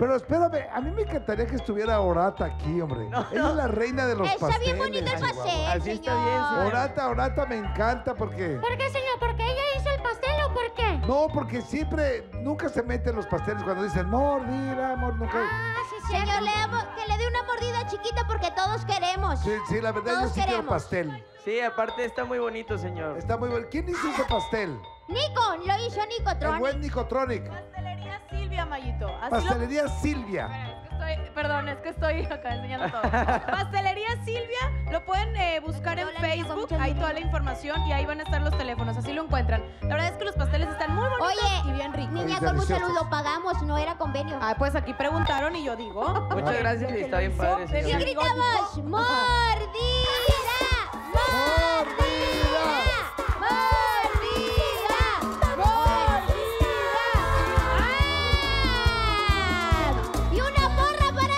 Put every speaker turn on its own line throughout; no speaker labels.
Pero espérame, a mí me encantaría que estuviera Orata aquí, hombre. Ella es la reina de los pasteles.
Está bien bonito el pastel,
Así
señor.
está bien, señor.
Orata me encanta porque...
¿Por qué, señor? ¿Porque ella hizo el pastel o por qué?
No, porque nunca se mete en los pasteles cuando dicen mordida, nunca...
Ah, sí, señor, que le dé una mordida chiquita porque todos queremos.
Sí, la verdad yo sí quiero pastel.
Sí, aparte está muy bonito, señor.
Está muy bueno. ¿Quién hizo ese pastel?
Nico, lo hizo
El
Nicotronic.
buen Nicotronic.
Pastelería Silvia, Mayito.
Pastelería Silvia.
Perdón, es que estoy acá enseñando todo. Pastelería Silvia, lo pueden buscar en
Hola, niña, con
Facebook,
mucho
ahí
gusto.
toda la información y ahí van a estar los teléfonos, así lo encuentran. La verdad es que los pasteles están muy bonitos
Oye,
y bien ricos.
niña,
Oye,
con mucho
deliciosos.
luz lo pagamos, no era convenio.
Ah, pues aquí preguntaron y yo digo.
Muchas gracias y está bien padre,
Y
señor.
gritamos, ¡mordida!
¡Mordida!
¡Mordida! ¡Mordida! ¡Y una porra para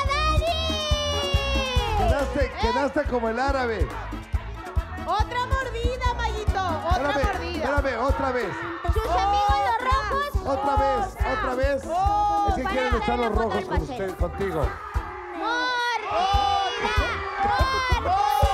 Dani!
Quedaste como el árabe.
Otra mordida, Mayito. Otra mordida.
Espérame, otra vez.
Sus amigos los rojos.
Otra vez. Es que
Para
quieren estar
darle
los
foto
rojos
al
con
pastel.
contigo.
¡Mordida! ¡Mordida!